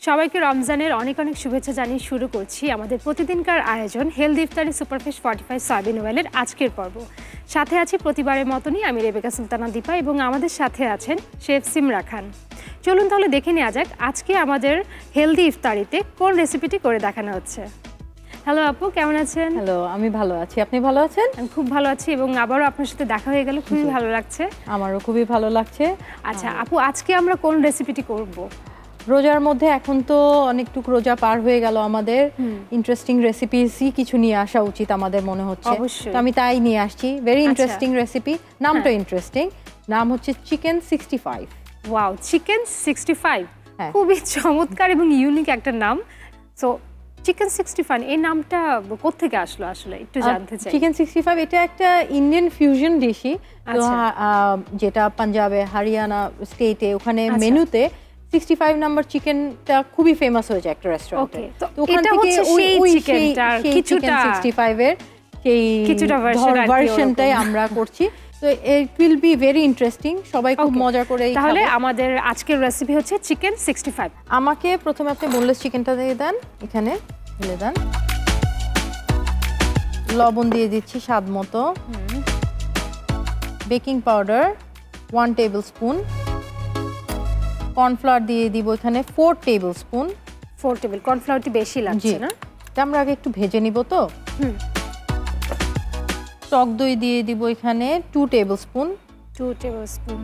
সবাইকে রমজানের অনেক অনেক শুভেচ্ছা জানিয়ে শুরু করছি আমাদের প্রতিদিনকার আয়োজন হেলদি ইফতারি সুপারফিশ 45 সয়াবিন অয়েলের আজকের পর্ব। সাথে আছি প্রতিবারের মতনই আমি রেবেকা সুলতানা দীপা এবং আমাদের সাথে আছেন শেফ সিমরা খান। চলুন তাহলে দেখে নেওয়া যাক আজকে আমাদের হেলদি ইফতারিতে কোন রেসিপিটি করে দেখানো হচ্ছে। হ্যালো আপু, কেমন আছেন? হ্যালো, আমি ভালো আছি। আপনি ভালো আছেন? আমি খুব ভালো আছি এবং আবারও আপনার সাথে দেখা হয়ে গেল, খুবই ভালো লাগছে। আমারও খুবই ভালো লাগছে। আচ্ছা আপু, আজকে আমরা কোন রেসিপিটি করব? রোজার মধ্যে এখন তো অনেকটুকু রোজা পার হয়ে গেল, আমাদের ইন্টারেস্টিং রেসিপিসই কিছু নিয়ে আসা উচিত আমাদের মনে হচ্ছে। তো আমি তাই নিয়ে আসছি ভেরি ইন্টারেস্টিং রেসিপি। নামটা ইন্টারেস্টিং, নাম হচ্ছে চিকেন 65। ওয়াও, চিকেন 65 খুবই চমৎকার এবং ইউনিক একটা নাম। সো চিকেন 65 এই নামটা কোত্থেকে আসলো আসলে একটু জানতে চাই। চিকেন 65 এটা একটা ইন্ডিয়ান ফিউশন ডিশই, যেটা পাঞ্জাবে হারিয়ানা স্টেটে ওখানে মেনুতে 65 নাম্বার চিকেনটা খুবই ফেমাস হয়েছে একটা রেস্টুরেন্টে। তো ওখান থেকে ওই চিকেনটার কিছুটা 65 এর সেই কিছুটা ভার্সনটাই আমরা করছি। তো it will be very interesting, সবাই খুব মজা করে। তাহলে আমাদের আজকের রেসিপি হচ্ছে চিকেন 65। আমাকে প্রথমে আপনি বোনলেস চিকেনটা দিয়ে দেন, এখানে ঢেলে দেন। লবণ দিয়ে দিচ্ছি স্বাদ মতো, baking powder 1 tablespoon, cornflour দিয়ে দিব এখানে 4 টেবিল স্পুন। 4 টেবিল কর্নফ্লাওয়ারটি বেশি লাগছে না? আমরা আগে একটু ভেজে নিব। তো টক দই দিয়ে দিব এখানে 2 টেবিল স্পুন। 2 table spoon.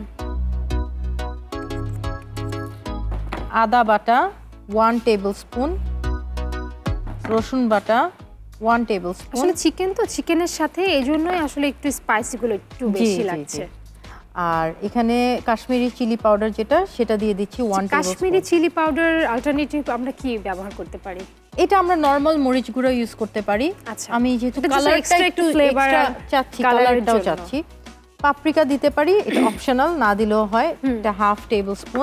আদা বাটা 1 টেবিল স্পুন, রসুন বাটা 1 টেবিল স্পুন। আসলে চিকেন তো চিকেনের সাথে এইজন্যই আসলে একটু স্পাইসি গুলো একটু বেশি লাগছে। আর এখানে কাশ্মীরি চিলি পাউডার যেটা সেটা দিয়ে দিচ্ছি 1 tablespoon. Kashmiri chilli powder alternative আমরা কি ব্যবহার করতে পারি? এটা আমরা নরমাল মরিচ গুঁড়ো ইউজ করতে পারি। আমি যেহেতু কালারটা একটু ফ্লেভার চাচ্ছি, কালারটাও চাচ্ছি, পাপরিকা দিতে পারি, এটা অপশনাল, না দিলেও হয়। এটা 1/2 টেবিল স্পুন।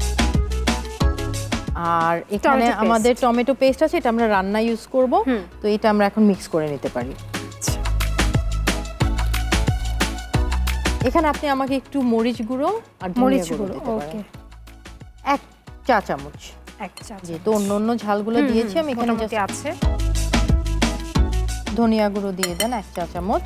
আর এখানে আমাদের টমেটো পেস্ট আছে, এটা আমরা রান্না ইউজ করব, তো এটা আমরা এখন মিক্স করে নিতে পারি। এখানে আপনি আমাকে একটু মরিচ গুঁড়ো আর মরিচ গুঁড়ো ওকে 1 চা চামচ। 1 চা চামচ, যেহেতু অন্য ঝালগুলো দিয়েছি আমি এখানে জাস্ট আছে। ধনিয়া গুঁড়ো দিয়ে দেন 1 চা চামচ।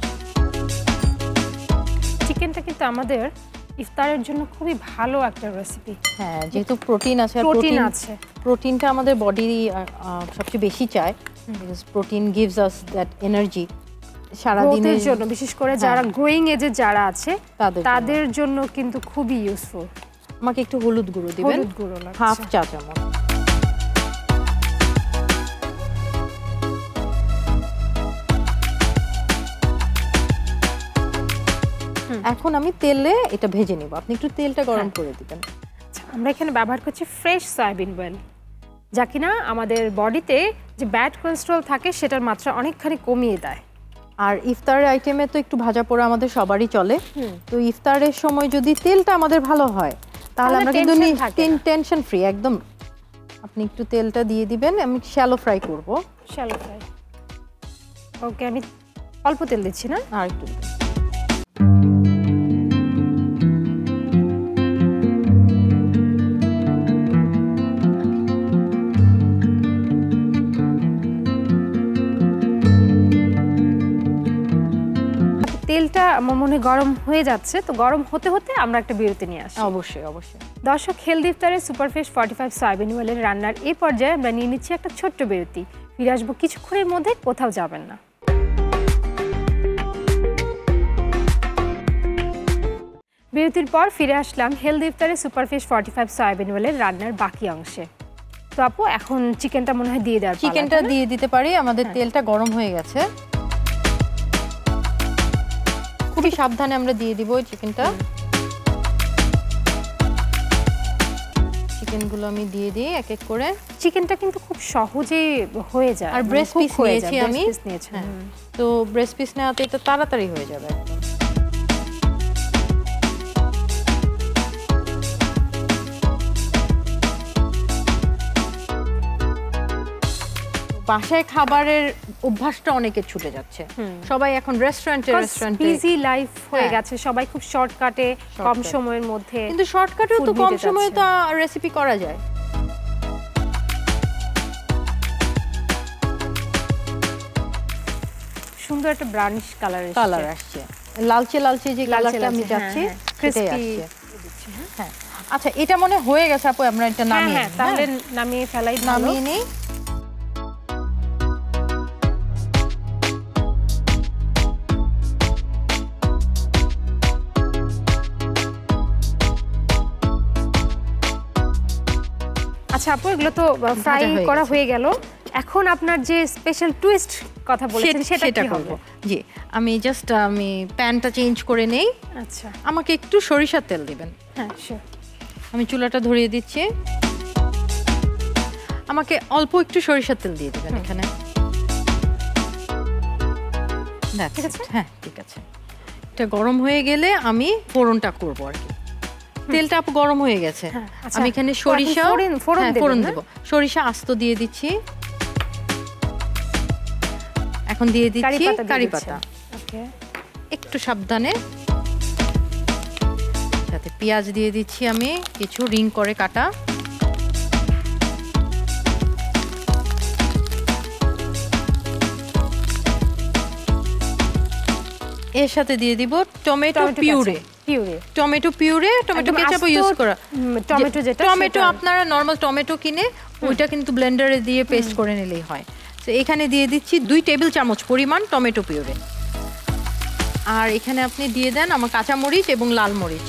চিকেনটা কিন্তু আমাদের ইফতারের জন্য খুবই ভালো একটা রেসিপি। হ্যাঁ, যেহেতু প্রোটিন আছে, প্রোটিনটা আমাদের বডি সবচেয়ে বেশি চায়। Protein gives us that energy সারা দিনের জন্য, বিশেষ করে যারা গ্রোয়িং এজে যারা আছে তাদের জন্য কিন্তু খুবই ইউজফুল। আমাকে একটু হলুদ গুঁড়ো দিবেন, হলুদ গুঁড়ো 1/2 চা চামচ। এখন আমি তেলে এটা ভেজে নিব, আপনি একটু তেলটা গরম করে দিবেন। আমরা এখানে ব্যবহার করছি ফ্রেশ সয়াবিন অয়েল, যা কিনা আমাদের বডিতে যে ব্যাড কোলেস্টেরল থাকে সেটার মাত্রা অনেকখানি কমিয়ে দেয়। আর ইফতারের আইটেমে তো একটু ভাজা পোড়া আমাদের সবারই চলে, তো ইফতারের সময় যদি তেলটা আমাদের ভালো হয় তাহলে আমরা কিন্তু টেনশন ফ্রি একদম। আপনি একটু তেলটা দিয়ে দিবেন, আমি শ্যালো ফ্রাই করব। Shallow fry, okay. আমি অল্প তেল দিচ্ছি না, আর একটু তেলটা আমার মনে গরম হয়ে যাচ্ছে, তো গরম হতে হতে আমরা একটা বিরতি নিয়ে আসি। অবশ্যই অবশ্যই। দর্শক, হেলদি ইফতারের সুপারফিশ 45 সয়াবিন অয়েলের রান্নার এই পর্যায়ে আমরা নিয়ে নিচ্ছি একটা ছোট্ট বিরতি। ফিরে আসবো কিছুক্ষণের মধ্যে, কোথাও যাবেন না। বিরতির পর ফিরে আসলাম হেলদি ইফতারের সুপারফিশ 45 সয়াবিন অয়েলের রান্নার বাকি অংশে। তো আপু, এখন চিকেনটা মনে হয় দিয়ে দেওয়ার পালা। চিকেনটা দিয়ে দিতে পারি, আমাদের তেলটা গরম হয়ে গেছে। খুবই সাবধানে আমরা দিয়ে দিব এই চিকেনটা। চিকেনগুলো আমি দিয়ে দিই এক এক করে। চিকেনটা কিন্তু খুব সহজেই হয়ে যায়। আর ব্রেস্ট পিস নিয়েছি আমি, তো ব্রেস্ট পিস নেওয়াতে এটা তাড়াতাড়ি হয়ে যাবে। বাসায় খাবারের অভ্যাসটা অনেকের ছুটে যাচ্ছে, সবাই এখন রেস্টুরেন্টে বিজি লাইফ হয়ে গেছে, সবাই খুব শর্টকাটে কম সময়ের মধ্যে। কিন্তু শর্টকাটেও তো কম সময়ে তো রেসিপি করা যায়। সুন্দর একটা ব্রাউনিশ কালার আসছে, লালচে লালচে যে কালারটা আমি যাচ্ছি সেটাই আসছে। হ্যাঁ আচ্ছা, এটা মনে হয়ে গেছে আপু, আমরা এটা নামিয়ে তাহলে নামিয়ে ফেলাই, নামিয়ে নেই। আচ্ছা আপু, এগুলো তো ফ্রাই করা হয়ে গেল, এখন আপনার যে স্পেশাল টুইস্ট কথা বলেছেন সেটা কি হবে? জি, আমি প্যানটা চেঞ্জ করে নেই। আচ্ছা, আমাকে একটু সরিষার তেল দিবেন। হ্যাঁ শিওর। আমি চুলাটা ধরিয়ে দিচ্ছি, আমাকে অল্প একটু সরিষার তেল দিয়ে দিবেন এখানে। ঠিক আছে? হ্যাঁ ঠিক আছে। এটা গরম হয়ে গেলে আমি ফোড়নটা করবো আর কি। তেলটা আপু গরম হয়ে গেছে, আমি এখানে সরিষা ফোড়ন দেব। সরিষা আস্ত দিয়ে দিচ্ছি, এখন দিয়ে দিচ্ছি কারি পাতা, একটু সাবধানে। সাথে পেঁয়াজ দিয়ে দিচ্ছি আমি কিছু রিং করে কাটা, এর সাথে দিয়ে দিব tomato puree. Tomato puree, tomato ketchup use করা, টমেটো আপনারা নরমাল টমেটো কিনে ওইটা কিন্তু ব্লেন্ডারে দিয়ে পেস্ট করে নিলেই হয়। তো এখানে দিয়ে দিচ্ছি 2 টেবিল চামচ পরিমাণ টমেটো পিউরে। আর এখানে আপনি দিয়ে দেন আমার কাঁচামরিচ এবং লাল মরিচ।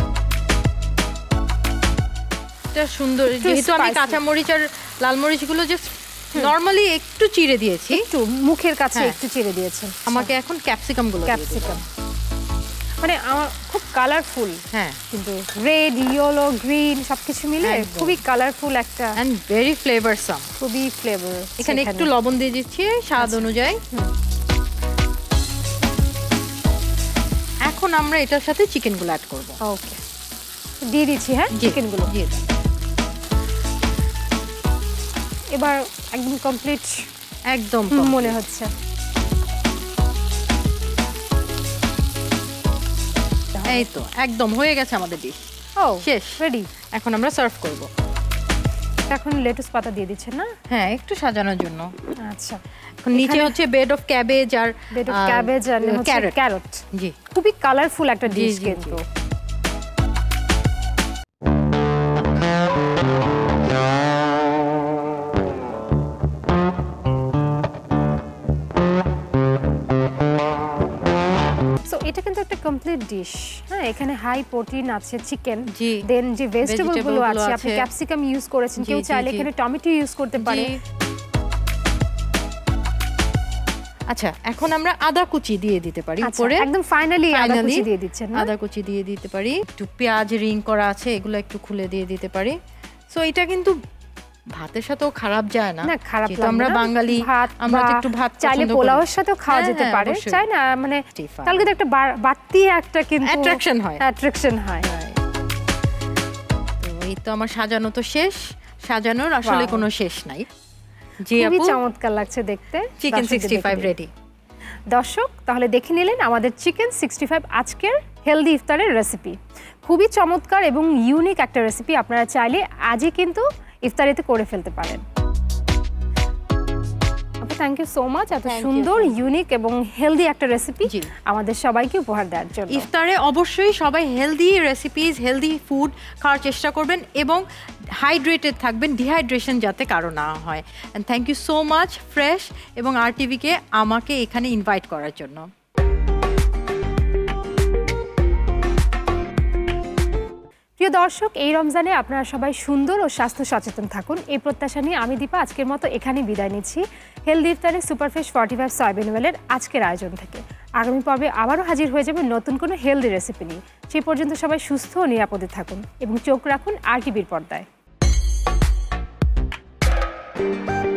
এটা সুন্দর, যেহেতু আমি কাঁচামরিচ আর লাল মরিচগুলো জাস্ট নরমালি একটু চিড়ে দিয়েছি, একটু মুখের কাছে একটু চিড়ে দিয়েছেন। আমাকে এখন ক্যাপসিকামগুলো, মানে আমার খুব কালারফুল, হ্যাঁ কিন্তু রেড, ইয়েলো, গ্রিন সবকিছু মিলে খুবই কালারফুল একটা, এন্ড ভেরি ফ্লেভারসাম, খুবই ফ্লেভার। এখানে একটু লবণ দিয়ে দিচ্ছি স্বাদ অনুযায়ী। এখন আমরা এটার সাথে চিকেনগুলো অ্যাড করব। ওকে, দিয়ে দিচ্ছি। হ্যাঁ, চিকেনগুলো দিয়ে দাও। এবার একদম কমপ্লিট, একদম মনে হচ্ছে। এই তো একদম হয়ে গেছে আমাদের ডিশ, শেষ, রেডি। এখন আমরা সার্ভ করব। এখন লেটুস পাতা দিয়ে দিচ্ছেন না? হ্যাঁ, একটু সাজানোর জন্য। আচ্ছা, এখন নিচে হচ্ছে বেড অফ ক্যাবেজ আর ক্যারট। জি, খুবই কালারফুল একটা ডিশ কিন্তু। এটা কিন্তু একটা কমপ্লিট ডিশ। হ্যাঁ, এখানে হাই প্রোটিন আছে, চিকেন, দেন যে ভেজিটেবল গুলো আছে, আপনি ক্যাপসিকাম ইউজ করেছেন, কেউ চাইলে এখানে টমেটো ইউজ করতে পারে। আচ্ছা, এখন আমরা আদা কুচি দিয়ে দিতে পারি উপরে, একদম ফাইনালি আদা কুচি দিয়ে দিচ্ছেন না? আদা কুচি দিয়ে দিতে পারি, একটু পেঁয়াজ রিং করা আছে এগুলো একটু খুলে দিয়ে দিতে পারি। সো এটা কিন্তু ভাতের সাথেও খারাপ যায় না, যেহেতু আমরা বাঙালি, আমরা তো একটু ভাত চাইলে পোলাওর সাথেও খাওয়া যেতে পারে, চাই না? মানে তাহলে কিন্তু একটা বাড়তি একটা কিন্তু অ্যাট্রাকশন হয়। তো এই তো আমার সাজানো তো শেষ, সাজানোর আসলে কোনো শেষ নাই। জি আপু, খুবই চমৎকার লাগছে দেখতে। চিকেন 65 রেডি। দর্শক, তাহলে দেখে নিলেন আমাদের চিকেন 65 আজকের হেলদি ইফতারের রেসিপি। খুবই চমৎকার এবং ইউনিক একটা রেসিপি, আপনারা চাইলে আজই কিন্তু ইফতারিতে করে ফেলতে পারেন। আপু, থ্যাংক ইউ সো মাচ এত সুন্দর, ইউনিক এবং হেলদি একটা রেসিপি আমাদের সবাইকে উপহার দেওয়ার জন্য। ইফতারে অবশ্যই সবাই হেলদি রেসিপিজ, হেলদি ফুড খাওয়ার চেষ্টা করবেন এবং হাইড্রেটেড থাকবেন, ডিহাইড্রেশন যাতে কারো না হয়। And thank you so much fresh এবং RTVকে আমাকে এখানে ইনভাইট করার জন্য। প্রিয় দর্শক, এই রমজানে আপনারা সবাই সুন্দর ও স্বাস্থ্য সচেতন থাকুন, এই প্রত্যাশা নিয়ে আমি দীপা আজকের মতো এখানে বিদায় নিচ্ছি হেলদি ইফতারের সুপারফিশ 45 সয়াবিন ওয়েলের আজকের আয়োজন থেকে। আগামী পর্বে আবারও হাজির হয়ে যাবে নতুন কোনো হেলদি রেসিপি নিয়ে। সেই পর্যন্ত সবাই সুস্থ ও নিরাপদে থাকুন এবং চোখ রাখুন RTVর পর্দায়।